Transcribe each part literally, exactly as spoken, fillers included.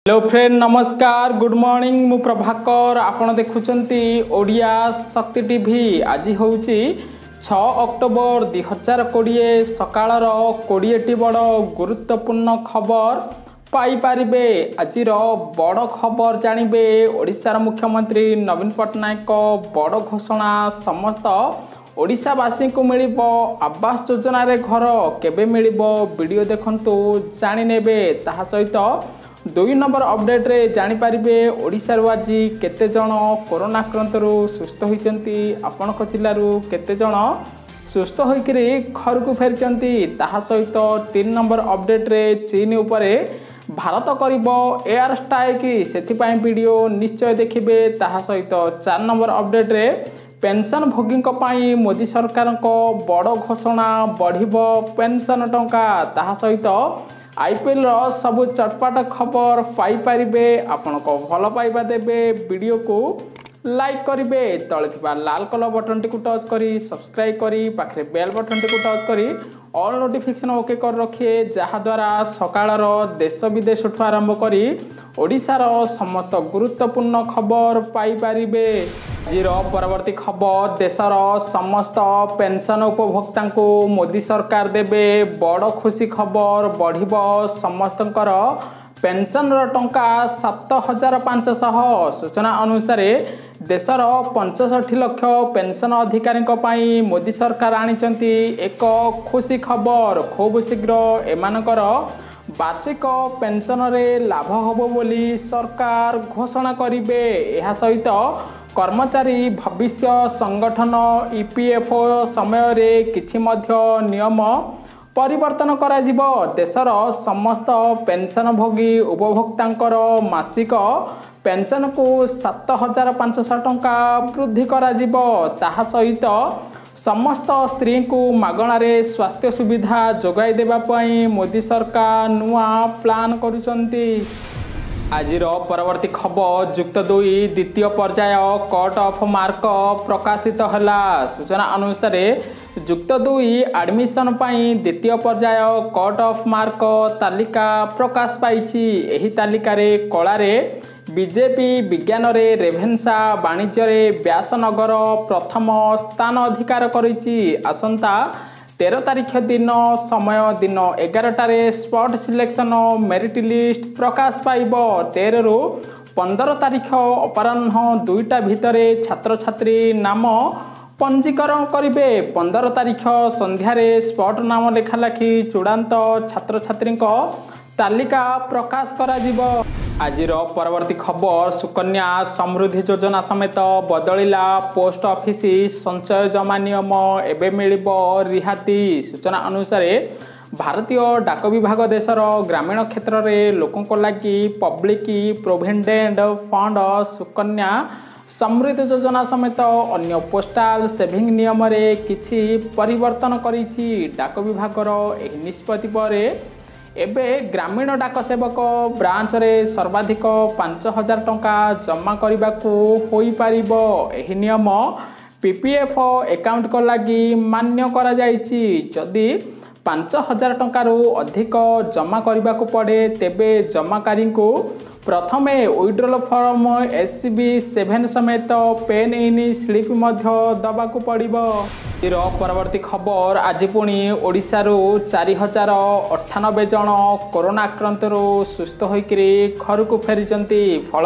Hello friend नमस्कार good morning मु प्रभाकर आपण देखुचंती ओडिया शक्ति टीवी आज होउची छह अक्टोबर दुई हजार कोड़े सकाळर कोड़े बड़ गुरुत्वपूर्ण खबर पाई पारिबे। आजिर बड़ खबर जानिबे ओडिशार मुख्यमंत्री नवीन पट्टनायक बड़ घोषणा समस्त ओडिशावासी को मिलिबो आवास योजना रे घर केबे मिलिबो वीडियो देखंतु जानि नेबे। ताहा सहित दुई नंबर अपडेट रे जानि पारिबे ओडिशार आज केते जण कोरोना आक्रांत सुस्थ होइचंती आपणक जिल्लारू केते जण सुस्थ होइकरी घर को फेरचंती। ताहा सहित तीन नंबर अपडेट रे चीन उपरे भारत करिबो एयर स्ट्राइक सेथिपाई वीडियो निश्चय देखिबे। ताहा सहित चार नंबर अपडेट रे पेंशन भोगी पाई मोदी सरकार को बड़ घोषणा बढ़िबो पेंशन टंका। ताहा सहित आईपीएल रो सबु चटपट खबर पाई पारिबे। आपण को भल पाइबा देबे वीडियो को लाइक करिबे तळे थिबा लाल कलर बटन टी को टच करी सब्सक्राइब करी पाखरे बेल बटन टी को टच करी ऑल नोटिफिकेशन ओके कर रखिए जहा द्वारा सकाळर देश विदेश ठु आरंभ करी ओडिशार समस्त गुरुत्वपूर्ण खबर पाई पारिबे। आजिर परवर्ती खबर देशर समस्त पेंशन उपभोक्ता को मोदी सरकार देबे बड़ खुशी खबर बढ़िबो समस्तकर पेंशन टंका सात हजार पांचश। सूचना अनुसार देशर पंचष्ठी लक्ष पेंशन अधिकारी मोदी सरकार आनिचंती एक खुशी खबर। खूब शीघ्र एमानकर वार्षिक पेंशन रे लाभ होबो बोली सरकार घोषणा करिबे। एहा सहित कर्मचारी भविष्य संगठन ईपीएफओ समय रे किछि मध्य नियम परिवर्तन करा जिवो। देशर समस्त पेंशन भोगी उपभोक्तांकर मासिक पेंशन को सात हजार पांचश टंका वृद्धि करा जिवो। ताहा सहित समस्त स्त्री को मागणारे स्वास्थ्य सुविधा जोगाई देबा पई मोदी सरकार नुआ प्लान करुचंती। आजिर परवर्ती खबर जुक्त दुई द्वितीय पर्याय कट ऑफ मार्क प्रकाशित हला। सूचना अनुसार जुक्त दुई एडमिशन पाई द्वितीय पर्याय कट ऑफ मार्क तालिका प्रकाश पाइछि। एही तालिका रे कला रे बीजेपी विज्ञान रे रेभेन्सा वाणिज्य रे व्यासनगर प्रथम स्थान अधिकार करिछि। आसंता तेरह तारीख दिन समय दिन एगारटार स्पॉट सिलेक्शन मेरिट लिस्ट प्रकाश पाइब। तेरह रु पंद्रह तारीख अपराह्न दुईटा भितर छात्र छात्री नाम पंजीकरण करिबे। पंद्रह तारीख संध्यारे स्पॉट नाम लेखालेखी चूड़ांत छात्र छात्री तालिका प्रकाश करा जिवो। आजिर परवर्ती खबर सुकन्या समृद्धि योजना समेत बदलिला पोस्ट ऑफिस संचय जमा नियम एबे मिलिबो रिहाती। सूचना अनुसार भारतीय डाक विभाग देशर ग्रामीण क्षेत्र में लोकों लगी public provident fund Sukanya Samriddhi Yojana समेत अन्य पोस्टाल सेविंग नियम रे किछि परिवर्तन करिछि। डाक विभाग एही निष्पत्ति पर एबे ग्रामीण डाक सेवक ब्रांच रे सर्वाधिक पांच हजार टंका जमा करने को होई पारिबो। एही नियम पीपीएफ अकाउंट को लगी मान्य करा जाइछि। जदि पांच हजार टंकारु अधिक जमा करने को पड़े तेबे जमाकारी को प्रथमे विड्रॉल फॉर्म एससीबी सेवन समेत पेन इन स्लिप मध्य दबा को पड़िबो। परवर्ती खबर आज पुणी ओडिशारू चार हजार अठानबे जन कोरोना आक्रांत सुस्थ होइकरी घर को फेरिचंती। फल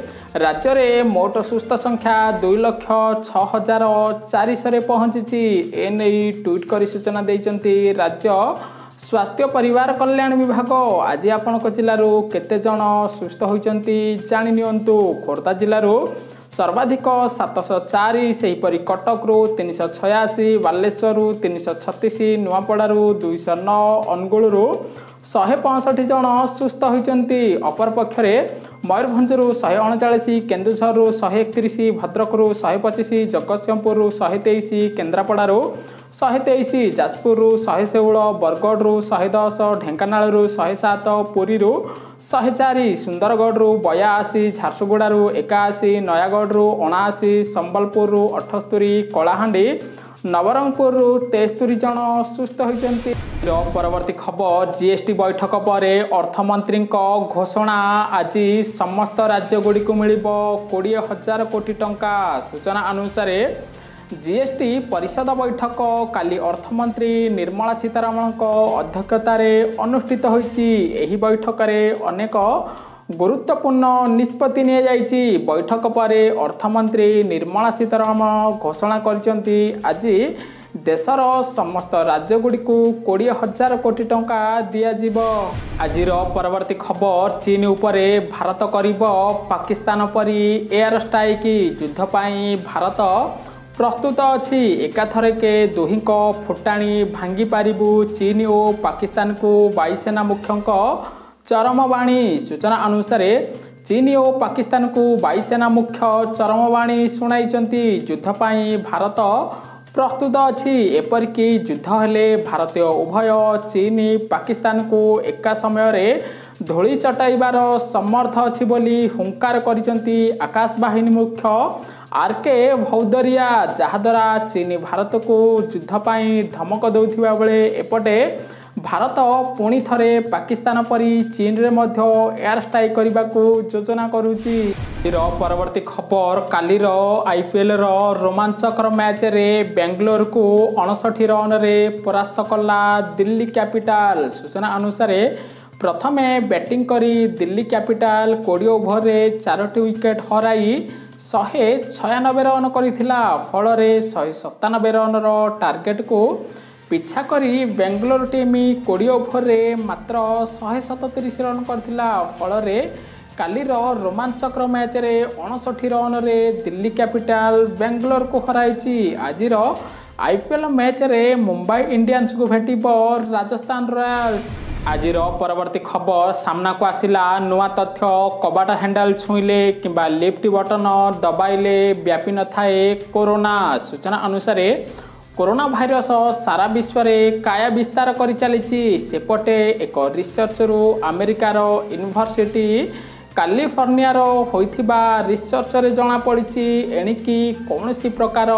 राज्य रे मोट सुस्थ संख्या दुई लक्ष छह हजार चार सौ पहुंची। एने ट्वीट कर सूचना देइचंती राज्य स्वास्थ्य परिवार कल्याण विभाग। आज आपणक जिल्लारू केते जन सुस्थ होइचंती जानि नियंतु। खोर्धा जिल्लारू सर्वाधिक सात सौ चार सेहीपरि कटक रु तीन सौ छयासी बालेश्वर तीन सौ छत्तीस नुआपड़ारू दुई सौ नौ अनुगुल शहे पैंसठ जन सुस्थ होइचंती। अपर पक्षरे मयूरभंजरू शहे अणचाश केन्दुझर शहे एकतीस भद्रकरू शहे पचिश जगतसिंहपुर शहे तेईस केन्द्रापड़ारू शहे तेईस जाजपुर शहे षोल बरगढ़ शहे दस ढेंकानालू शहे सात पुरी शहे चार सुंदरगढ़ बयाशी झारसुगुड़ारू एकाशी नयागढ़ अणाशी संबलपुर अठस्तरी कलाहांडी नवरंगपुर तेस्तरी जन सुस्थ होती। परवर्ती खबर जीएसटी बैठक पर अर्थमंत्री घोषणा आज समस्त राज्यगुड़ी को मिल कोड़े हजार कोटी टंका। सूचना अनुसार जीएसटी परिषद बैठक काली अर्थमंत्री निर्मला सीतारमण अध्यक्षतार अनुष्ठित होईची। एही बैठक में अनेक गुरुत्वपूर्ण निष्पत्ति निया जायछि। बैठक पर अर्थमंत्री निर्मला सीतारमण घोषणा करछंती आज देशर समस्त राज्यगुड़ी को कोड़े हजार कोटी टंका दिया जीवो। आजिर परवर्ती खबर चीन उपरे भारत करिब पाकिस्तान परी एयर स्ट्राइक। युद्ध पाई भारत प्रस्तुत अछि। एकाथरके दुहिंक फुटाणी भांगी पारिबु। चीन और पाकिस्तान को वायुसेना मुख्यंक चरमवाणी। सूचना अनुसार चीन और पाकिस्तान को वायुसेना मुख्य चरमवाणी शुणाइचंती। युद्ध पाई भारत प्रस्तुत अछि। एपरिक युद्ध हेले भारतीय उभय चीन पाकिस्तान को एका समय रे धूली चटाइबार समर्थ अछि बोली हुंकार करिसंती आकाश बाहिनी मुख्य आर के भौदरिया। जहाद्वारा चीन भारत को युद्ध पाई धमक दौथिबा बेले एपटे भारत पुणी थरे पाकिस्तान परी चीन रे मध्य एयर स्ट्राइक करने को योजना करुची। परवर्ती खबर कालीर आईपीएल रो रोमांचकर मैच रे बेंगलोर को अड़सठ रन रे परास्त कला दिल्ली कैपिटल। सूचना अनुसार प्रथमे बैटिंग करी दिल्ली कैपिटल कोड़े ओभर रे चारोटी विकेट हराई शहे छयानबे रन करथिला। फल रे शहे सतानबे रन रो टार्गेट को पिछा करी बेंगलोर टीम कोड़े ओभर रे मात्र शहे सततीस रन करथिला। फल रे कालीर रोमांचकर मैच रे अड़सठ रन रे दिल्ली कैपिटल बेंगलोर को हराइची। आजिर आईपीएल मैच रे मुंबई इंडियंस को भेटिबो राजस्थान रॉयल्स। आजिर परवर्ती खबर सामना को आसिला नुआ तथ्य। कबाट हैंडल छुईले किंबा लिफ्ट बटन दबाइले व्यापी न थाए कोरोना। सूचना अनुसार कोरोना भाइरस सारा विश्व में काया विस्तार कर चली। सेपटे एक रिसर्चर अमेरिकार यूनिवर्सिटी कैलिफोर्निया होइथिबा रिसर्च रे जना पड़ी एणिकी कौन सी प्रकार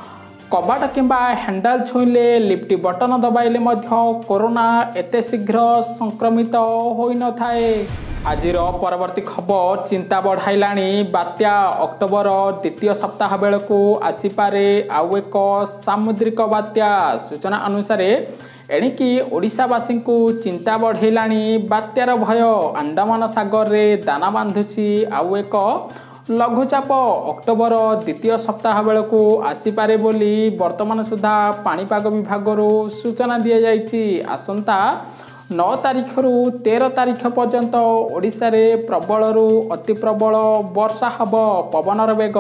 कबाट किंबा हैंडल छुईले लिफ्ट बटन दबाइले मध्य कोरोना एते शीघ्र संक्रमित होई न थाए। आजिर परवर्ती खबर चिंता बढ़ाइलाणी बात्या अक्टोबर द्वितीय सप्ताह बेलू आसीपारे आउ एक सामुद्रिक बात्या। सूचना अनुसार एणिकी ओडिशावासी को चिंता बढ़ाइलाणी बात्यार भय। अंडमान सागर रे दाना बांधुची आउ एक लघुचाप अक्टोबर द्वितीय सप्ताह बेलू आसीपारे बोली वर्तमान सुधा पाणीपाग विभाग सूचना दि जाइछि। आसंता नौ तारीख रु तेरह तारीख पर्यंत ओडिशा रे प्रबल रु अति प्रबल वर्षा हब। पवनर बेग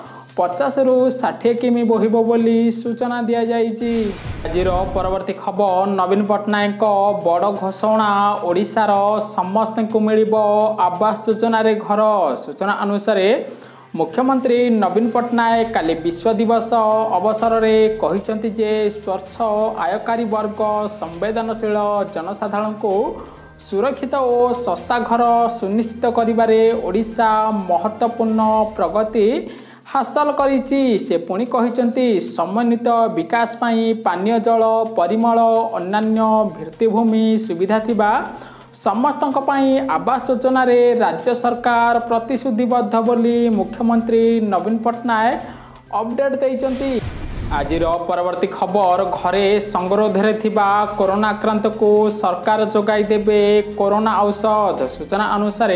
पचास रु षाठी किमी बोहिबो बोली सूचना दि जाइछि। आजिर परवर्ती खबर नवीन पट्टनायक बड़ घोषणा। ओडिशार समस्त को मिलिबो आवास योजना रे घर। सूचना अनुसार मुख्यमंत्री नवीन पट्टनायक काली विश्व दिवस अवसर में कहिसंती जे स्वच्छ आयकारी वर्ग संवेदनशील जनसाधारण को सुरक्षित और सस्ता घर सुनिश्चित करिबारे ओडिशा महत्वपूर्ण प्रगति हासिल करिछि। से पुणी कहिसंती समन्वित विकास पाई पानीय जल परिमल अन्यान्य भित्तिभूमि सुविधा थिबा समस्तक पाई आवास योजना रे राज्य सरकार प्रतिश्रुतिबद्ध बोली मुख्यमंत्री नवीन पट्टनायक अपडेट देइचंती। आजिर परवर्ती खबर घरे संगरोध रे थिबा कोरोना आक्रांत को सरकार जोगाई देबे कोरोना औषध। सूचना अनुसार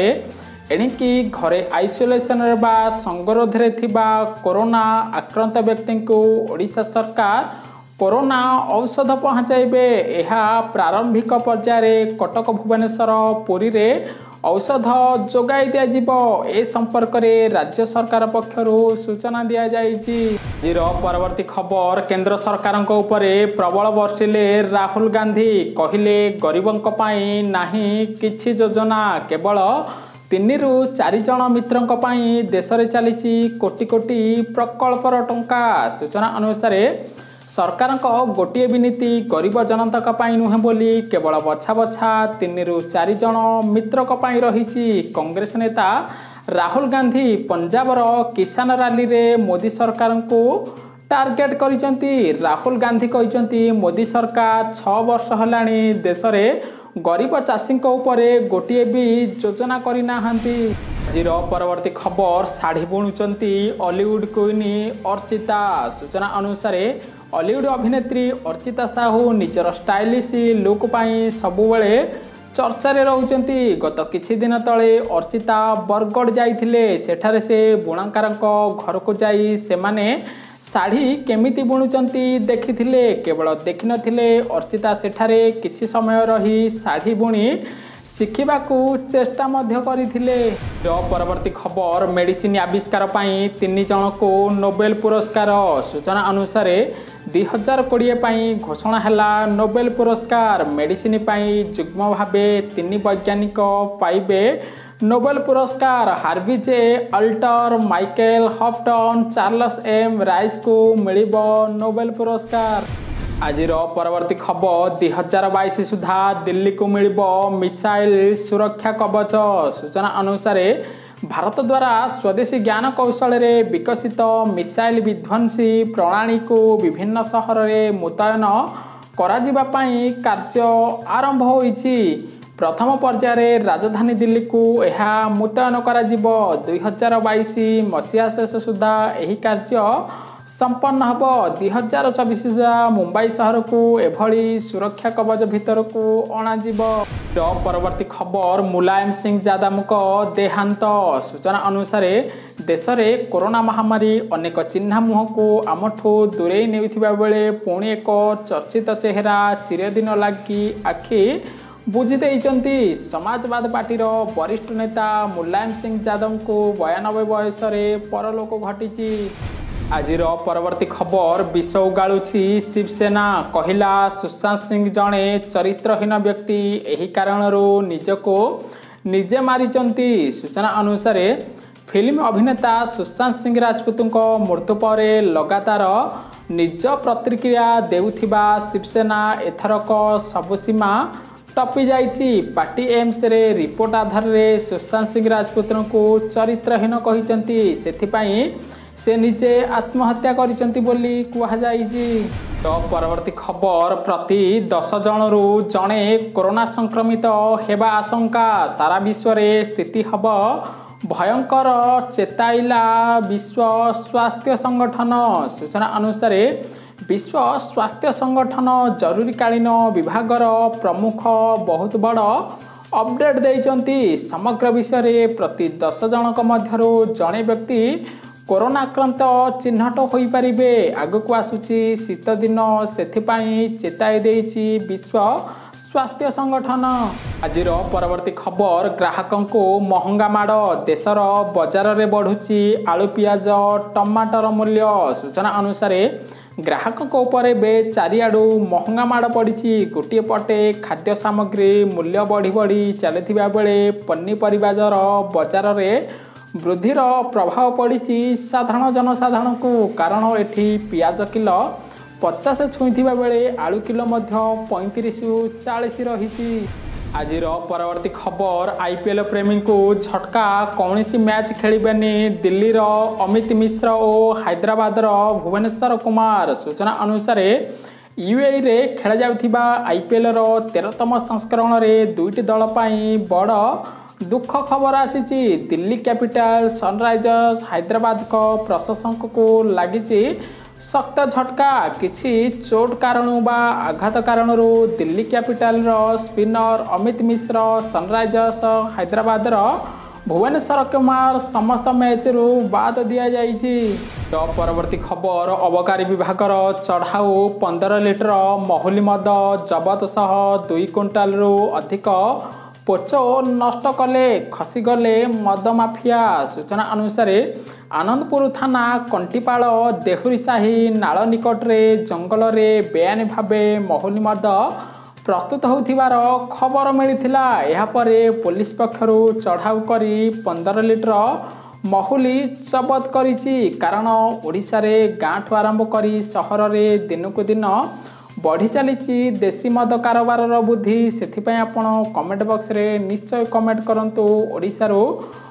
एणिकी घरे आइसोलेशन रे बा संगरोध रे थिबा कोरोना आक्रांत व्यक्ति को ओडिशा सरकार कोरोना औषध पहुँचाइबे। यह प्रारंभिक पर्याय कटक भुवनेश्वर पुरी रे औषध जोगाई दिया जिवो। ए संपर्क रे राज्य सरकार पक्षरु सूचना दिया जाइछि। जीरो परवर्ती खबर केंद्र सरकार उपरे प्रबल वर्षिले राहुल गांधी कहिले गरीबंक पाई नाही किछि योजना केवल तीन रु चार जन मित्रंक पाई देश रे चलीछि कोटी कोटी प्रकल्पर टंका। सूचना अनुसार सरकार गोटे भी नीति गरीब जनता पाई नुहे बोली केवल बछा बछा तीन रु चार जन मित्रक पाई रही। कांग्रेस नेता राहुल गांधी पंजाबर किसान रैली रे मोदी सरकार को टार्गेट करिसेंती। राहुल गांधी कहिसेंती मोदी सरकार छह वर्ष हलाणी देश में गरीब चाषी उपरे गोटे भी योजना करना। आज परवर्ती खबर शाढ़ी बुणुचंती हॉलीवुड क्वीन अर्चिता। सूचना अनुसार हॉलीवुड अभिनेत्री अर्चिता साहू निजर स्टाइलिश लुक पाई सबुबले चर्चा रे रहउचंती। गत किछि दिन तले अर्चिता बरगढ़ जाइथिले। सेठारे से बुणाकारक घर को जाई सेमाने शाढ़ी केमिति बुणुचंती देखिथिले। केवल देखि नथिले अर्चिता सेठारे किछि समय रही शाढ़ी बुणी शिखिबाकू चेष्टा मध्य करिथिले। परवर्ती खबर मेडिसिन आविष्कार पाई तीन जन को नोबेल पुरस्कार। सूचना अनुसार दुई हजार कोड़े घोषणा हैला नोबेल पुरस्कार। मेडिसिन पाई जुग्म भावे तीन वैज्ञानिक पाइबे नोबेल पुरस्कार। Harvey J Alter, Michael Houghton, Charles M Rice को मिलिबो नोबेल पुरस्कार। आज परवर्ती खबर दुई हजार बाईस सुधा दिल्ली को मिलिबो मिसाइल सुरक्षा कवच। सूचना अनुसार भारत द्वारा स्वदेशी ज्ञान कौशल रे विकसित मिसाइल विध्वंसी प्रणाली को विभिन्न सहर रे मुतयन कराजिबा पाई कार्य आरंभ होईछि। प्रथम पर्याय राजधानी दिल्ली को यह मुतयन कराजिबो। दुई हजार बाईस मसीहा शेष सुधा यही कार्य संपन्न हब। दुई हजार चौबीस सुधा मुंबई सहर को एभली सुरक्षा कवच भितर को अणाजिब। परवर्ती खबर मुलायम सिंह यादव को देहांत। सूचना अनुसार देश में कोरोना महामारी अनेक चिन्ह मुह को आमठू दूरे नेउथिबा बेले पुणी एक चर्चित चेहरा चिरदिन लगी आखि बुझी देइचंती। समाजवाद पार्टीर वरिष्ठ नेता मुलायम सिंह यादव को बयानबे बयस परलोक घटी। आज परवर्ती खबर विष उगाळुछि शिवसेना। कहला सुशांत सिंह जड़े चरित्रहीन व्यक्ति एही कारणरू निजको निजे मारिचंती। सूचना अनुसार फिल्म अभिनेता सुशांत सिंह राजपूत मृत्यु पर लगातार निज प्रतिक्रिया देउथिबा शिवसेना एथरक सबु सीमा टपी जाइछि। पार्टी एम्स रे रिपोर्ट आधार रे सुशांत सिंह राजपूत को चरित्रहीन कहिचंती। सेथिपाई से निजे आत्महत्या करिचंती बोली कुहा जाइछि। तो परवर्ती खबर प्रति दस जनरू जणे कोरोना संक्रमित हेबा आशंका। सारा विश्व रे स्थिति हब भयंकर चेताइला विश्व स्वास्थ्य संगठन। सूचना अनुसार विश्व स्वास्थ्य संगठन जरूरीकालीन विभागर प्रमुख बहुत बड़ अपडेट देइचंती। समग्र विश्व रे प्रति दस जनक मध्यरू जणे व्यक्ति कोरोना आक्रांत चिन्हट हो पारिबे। आगक आसुची शीत दिन सेथिपाई चेताई देइछि विश्व स्वास्थ्य संगठन। आज परवर्ती खबर ग्राहकों को महंगा माड़। देशर बजार रे बढ़ुची आलू पियाज टमाटर मूल्य। सूचना अनुसार ग्राहकों उपर बे चारिआडू महंगा माड़ पड़ी। गोटे पटे खाद्य सामग्री मूल्य बढ़ी बढ़ी चलथिबा बेले पनीपरिबार बजार रे वृद्धिर प्रभाव पड़ी साधारण जनसाधारण को। कारण एठी पियाज किलो पचास छुईथिबा बेले आलू किलो मध्य पैंतीस चालीस रही। आज परवर्ती खबर आईपीएल प्रेमी को झटका। कौन सी मैच खेलिबेनी दिल्ली रो अमित मिश्र और हैदराबाद रो भुवनेश्वर कुमार। सूचना अनुसार यूएई रे खेला जाउथिबा आईपीएल रो तेरहतम संस्करण रे दुईटी दल पाई बड़ दुख खबर आसीची। दिल्ली कैपिटल सनराइजर्स हैदराबाद को प्रशासक को लगी सख्त झटका। किछि चोट कारण बा आघात कारण दिल्ली कैपिटल रो स्पिनर अमित मिश्र सनराइजर्स हैदराबाद रो भुवनेश्वर कुमार समस्त मैच रु बाद दिया जाइछि। तो परवर्ती खबर अबकारी विभाग चढ़ाऊ पंद्रह लिटर महुली मद जबत सह दुई क्विंटाल रु अधिक पोच नष्ट कले खसीगले मद माफिया। सूचना अनुसार आनंदपुर थाना कंटीपाल देहुरीसाही नाल निकटरे जंगल रे बेआईन भावे महुली मद प्रस्तुत होथिबार खबर मिलिथिला। एहा परे पुलिस पक्षरु चढ़ाऊ करी पंद्रह लिटर महुली जबत करिछि। कारण ओडिशा रे गाँठू आरंभ करी सहर रे दिनकु दिन बढ़ी चली देशी मद कारोबार बुद्धि। से आपण कमेंट बॉक्स रे निश्चय कमेंट करंतु ओडिशा रो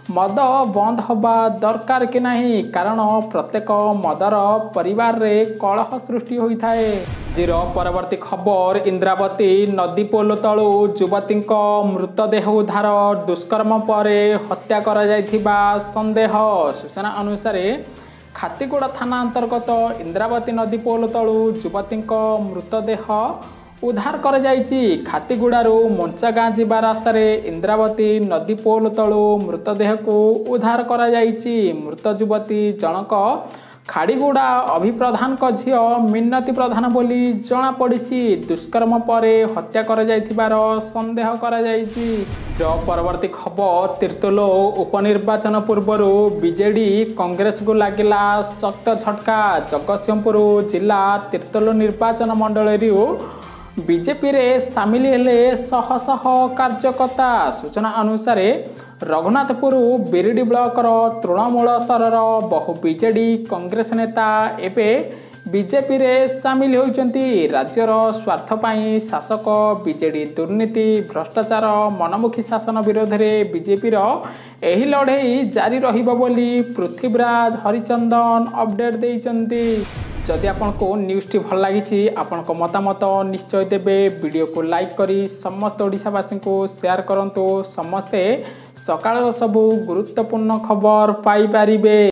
मद बंद होबा दरकार कि नहीं कारण प्रत्येक मदर परिवार रे कलह सृष्टि होता है। जीरो परवर्ती खबर इंद्रावती नदी पोल तलु युवती मृतदेह उद्धार दुष्कर्म पर हत्या करा जायथिबा संदेह। सूचना अनुसार खातीगुड़ा थाना अंतर्गत इंद्रावती नदी पोल तलु युवती मृतदेह उद्धार कर जाइछि। खातीगुड़ारू मंचा गाँ जीवा रास्तार इंद्रावती नदी पोल तलु मृतदेह को उद्धार कर जाइछि। मृत युवती जनक खाड़ीगुड़ा अभिप्रधान झील मिन्नती प्रधान बोली जना पड़ी। दुष्कर्म पर हत्या कर जाइथिबार संदेह करा जाइछि। परवर्ती खबर तीर्तोल उपनिर्वाचन पूर्वर बीजेडी कांग्रेस को लगिला सख्त झटका। जगतसिंहपुर जिला तीर्तोल निर्वाचन मंडल बीजेपी रे सामिल हेले शह शह कार्यकर्ता। सूचना अनुसार रघुनाथपुर बिरिडी ब्लॉकर तृणमूल स्तर बहु बीजेडी कांग्रेस नेता एवं बीजेपी रे सामिल होइचंती। राज्यर स्वार्थ पाई शासक बीजेडी दुर्नीति भ्रष्टाचार मनमुखी शासन विरोध में बीजेपी रो एही लड़ाई जारी रहिबो बोली पृथ्वीराज हरिचंदन अपडेट देइचंती। जदि आपको न्यूज़टी भल लगी आपन मतामत निश्चय देबे। वीडियो को लाइक करी समस्त ओडिशावासी को शेयर करंतु। समस्ते सकाळ सबु गुरुत्वपूर्ण खबर पाई पारिबे।